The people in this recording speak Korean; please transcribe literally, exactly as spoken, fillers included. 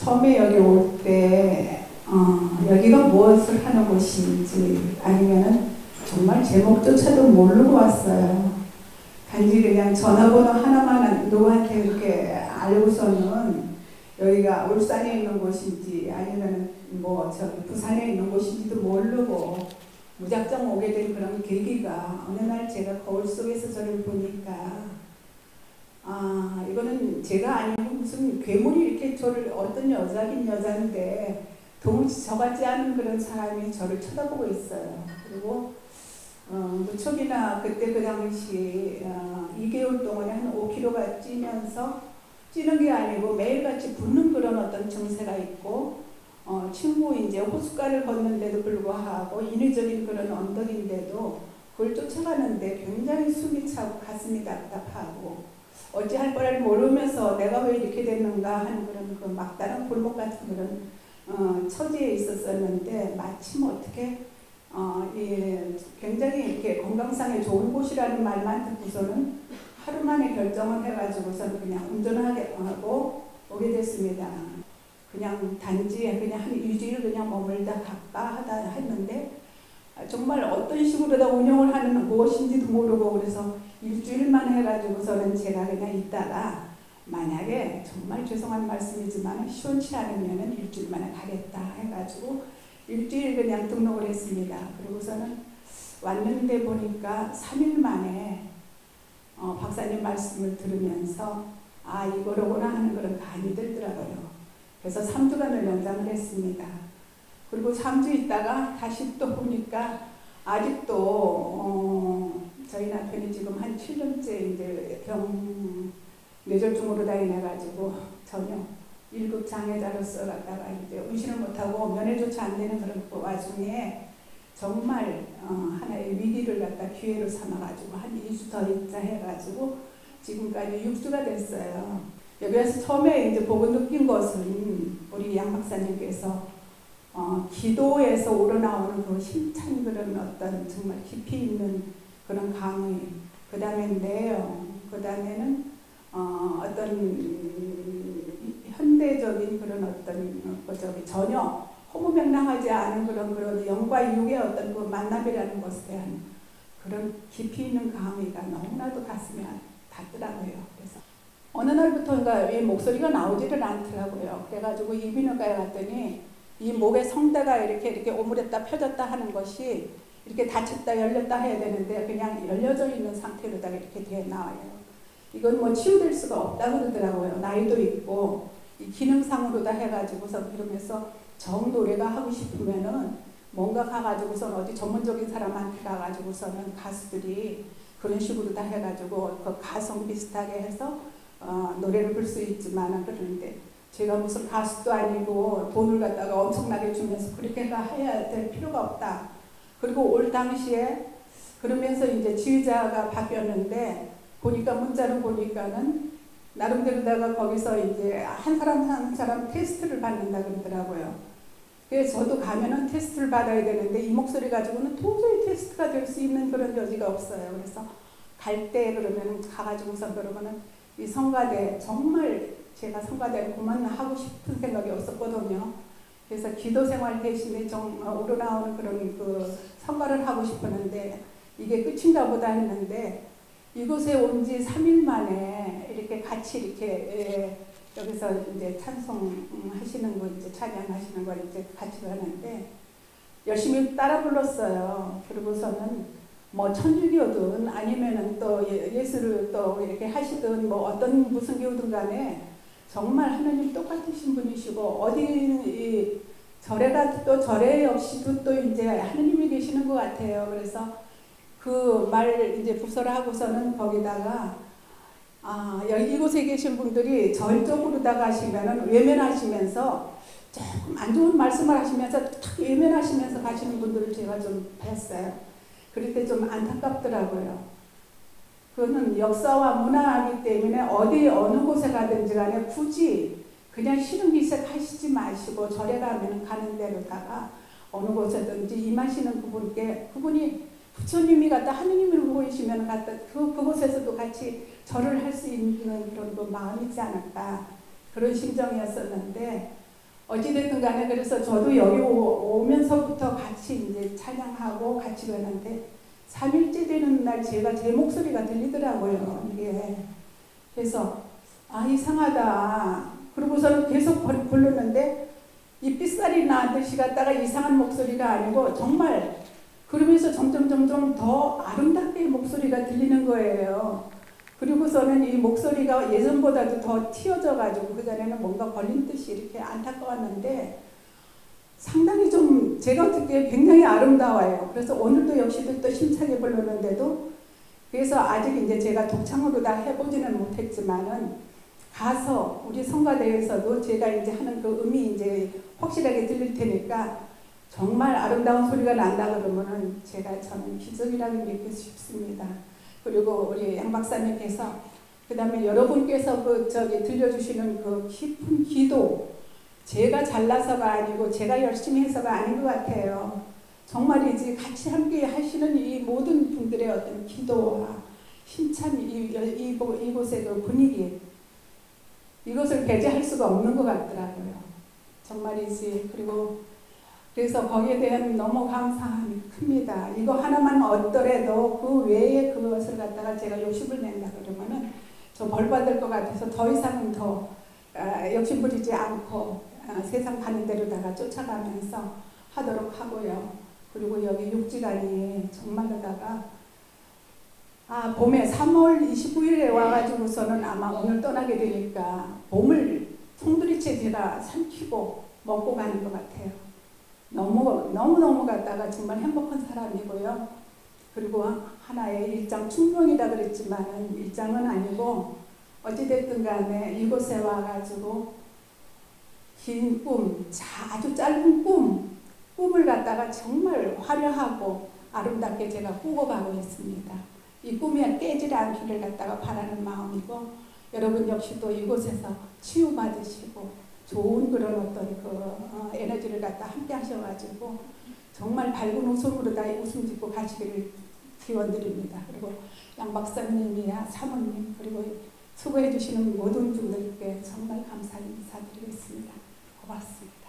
처음에 여기 올 때 어, 여기가 무엇을 하는 곳인지 아니면은 정말 제목조차도 모르고 왔어요. 단지 그냥 전화번호 하나만 누구한테 이렇게 알고서는 여기가 울산에 있는 곳인지 아니면 뭐 저기 부산에 있는 곳인지도 모르고 무작정 오게 된 그런 계기가 어느 날 제가 거울 속에서 저를 보니까 아 이거는 제가 아니고 무슨 괴물이 이렇게 저를 어떤 여자긴 여자인데 도무지 저 같지 않은 그런 사람이 저를 쳐다보고 있어요. 그리고 어, 무척이나 그때 그 당시 어, 이 개월 동안에 한 오 킬로그램가 찌면서 찌는 게 아니고 매일같이 붓는 그런 어떤 증세가 있고 어, 친구 이제 호숫가를 걷는데도 불구하고 인위적인 그런 언덕인데도 그걸 쫓아가는데 굉장히 숨이 차고 가슴이 답답하고 어찌할 거를 모르면서 내가 왜 이렇게 됐는가 하는 그런 그 막다른 골목 같은 그런 어, 처지에 있었었는데 마침 어떻게 어, 예, 굉장히 이렇게 건강상에 좋은 곳이라는 말만 듣고서는 하루 만에 결정을 해가지고서는 그냥 운전하게 하고 오게 됐습니다. 그냥 단지 그냥 한 일주일 그냥 머물다 갈까 하다 했는데 정말 어떤 식으로 다 운영을 하는 무엇인지도 모르고 그래서 일주일만 해가지고서는 제가 그냥 있다가 만약에 정말 죄송한 말씀이지만 시원치 않으면 일주일 만에 가겠다 해가지고 일주일 그냥 등록을 했습니다. 그리고서는 왔는데 보니까 삼 일 만에 어, 박사님 말씀을 들으면서 아 이거로구나 하는 그런 감이 들더라고요. 그래서 삼 주간을 연장을 했습니다. 그리고 삼 주 있다가 다시 또 보니까 아직도 어, 저희 남편이 지금 한 칠 년째 이제 병 뇌졸중으로 다녀가지고 전혀 일 급 장애자로서 갔다가 이제 운신을 못하고 면회조차 안 되는 그런 그 와중에 정말 어, 하나의 위기를 갖다 기회로 삼아가지고 한 이 주 더 있자 해가지고 지금까지 육 주가 됐어요. 여기 와서 처음에 이제 보고 느낀 것은 우리 양 박사님께서 어, 기도에서 우러나오는 그 힘찬 그런 어떤 정말 깊이 있는 그런 강의, 그 다음에 내용, 그 다음에는 어, 어떤 현대적인 그런 어떤 어, 저기 전혀 허무맹랑하지 않은 그런 그런 영과 육의 어떤 그 만남이라는 것에 대한 그런 깊이 있는 강의가 너무나도 가슴에 닿더라고요. 그래서 어느 날부터인가 이 목소리가 나오지를 않더라고요. 그래가지고 이비인후과에 갔더니 이 목의 성대가 이렇게 이렇게 오므렸다 펴졌다 하는 것이 이렇게 닫혔다 열렸다 해야 되는데 그냥 열려져 있는 상태로다 이렇게 돼 나와요. 이건 뭐 치유될 수가 없다고 그러더라고요. 나이도 있고 이 기능상으로다 해가지고서 그러면서 정 노래가 하고 싶으면은 뭔가 가가지고선 어디 전문적인 사람한테 가가지고서는 가수들이 그런 식으로 다 해가지고 그 가성 비슷하게 해서 어, 노래를 부를 수 있지만은 그러는데 제가 무슨 가수도 아니고 돈을 갖다가 엄청나게 주면서 그렇게 해야 될 필요가 없다. 그리고 올 당시에 그러면서 이제 지휘자가 바뀌었는데 보니까 문자로 보니까는 나름대로다가 거기서 이제 한 사람 한 사람 테스트를 받는다 그러더라고요. 그래서 저도 가면은 테스트를 받아야 되는데 이 목소리 가지고는 도저히 테스트가 될 수 있는 그런 여지가 없어요. 그래서 갈 때 그러면 가가지고서 그러면은 이 성가대 정말 제가 성가대를 그만하고 싶은 생각이 없었거든요. 그래서 기도 생활 대신에 좀 우러나오는 그런 그 성가를 하고 싶었는데 이게 끝인가 보다 했는데 이곳에 온 지 삼 일 만에 이렇게 같이 이렇게 예, 여기서 이제 찬송 하시는 거 이제 찬양하시는 걸 이제 같이 하는데 열심히 따라 불렀어요. 그리고서는 뭐 천주교든 아니면은 또 예수를 또 이렇게 하시든 뭐 어떤 무슨 교든 간에 정말 하나님 똑같으신 분이시고 어디 절에가 또 절에 없이도 또 이제 하나님이 계시는 것 같아요. 그래서 그 말 이제 부설하고서는 거기다가 아 여기 이곳에 계신 분들이 절 쪽으로다가 하시면은 외면하시면서 조금 안 좋은 말씀을 하시면서 탁 외면하시면서 가시는 분들을 제가 좀 봤어요. 그럴 때 좀 안타깝더라고요. 그거는 역사와 문화이기 때문에 어디 어느 곳에 가든지 간에 굳이 그냥 싫은 기색 하시지 마시고 절에 가면 가는 대로다가 어느 곳에든지 임하시는 그분께 그분이 부처님이 갖다 하느님을 보이시면 갖다 그, 그곳에서도 같이 절을 할 수 있는 그런 그 마음이지 않을까 그런 심정이었었는데 어찌됐든 간에 그래서 저도 여기 오, 오면서부터 같이 이제 찬양하고 같이 가는데 삼 일째 되는 날 제가 제 목소리가 들리더라고요. 이게. 그래서 아 이상하다. 그러고서는 계속 부르는데 잎빗살이 나듯이 갔다가 이상한 목소리가 아니고 정말 그러면서 점점 점점 더 아름답게 목소리가 들리는 거예요. 그리고서는 이 목소리가 예전보다도 더 튀어져 가지고 그전에는 뭔가 걸린 듯이 이렇게 안타까웠는데 상당히 좀 제가 듣기에 굉장히 아름다워요. 그래서 오늘도 역시도 또 힘차게 부르는데도 그래서 아직 이제 제가 독창으로 다 해보지는 못했지만은 가서 우리 성가대에서도 제가 이제 하는 그 음이 이제 확실하게 들릴 테니까 정말 아름다운 소리가 난다 그러면은 제가 저는 기적이라고 믿고 싶습니다. 그리고 우리 양 박사님께서 그 다음에 여러분께서 그 저기 들려주시는 그 깊은 기도 제가 잘나서가 아니고 제가 열심히 해서가 아닌 것 같아요. 정말이지 같이 함께 하시는 이 모든 분들의 어떤 기도와 힘찬 이, 이, 이곳의 그 분위기 이것을 배제할 수가 없는 것 같더라고요. 정말이지. 그리고 그래서 거기에 대한 너무 감사함이 큽니다. 이거 하나만 얻더라도 그 외에 그것을 갖다가 제가 욕심을 낸다 그러면은 저 벌 받을 것 같아서 더 이상은 더 아, 욕심 부리지 않고 아, 세상 가는 대로다가 쫓아가면서 하도록 하고요. 그리고 여기 육지간이 정말로다가 아 봄에 삼월 이십구일에 와가지고서는 아마 오늘 떠나게 되니까 봄을 송두리째 제가 삼키고 먹고 가는 것 같아요. 너무 너무 너무 갔다가 정말 행복한 사람이고요. 그리고 하나의 일장 충동이다 그랬지만 일장은 아니고 어찌됐든 간에 이곳에 와가지고 긴 꿈, 아주 짧은 꿈, 꿈을 갖다가 정말 화려하고 아름답게 제가 꾸고 가고 있습니다. 이 꿈이 깨지지 않기를 갖다가 바라는 마음이고 여러분 역시도 이곳에서 치유받으시고 좋은 그런 어떤 그 어, 에너지를 갖다 함께 하셔가지고 정말 밝은 웃음으로 다 웃음 짓고 가시기를 기원드립니다. 그리고 양 박사님이야 사모님 그리고 수고해 주시는 모든 분들께 정말 감사 인사드리겠습니다. 고맙습니다.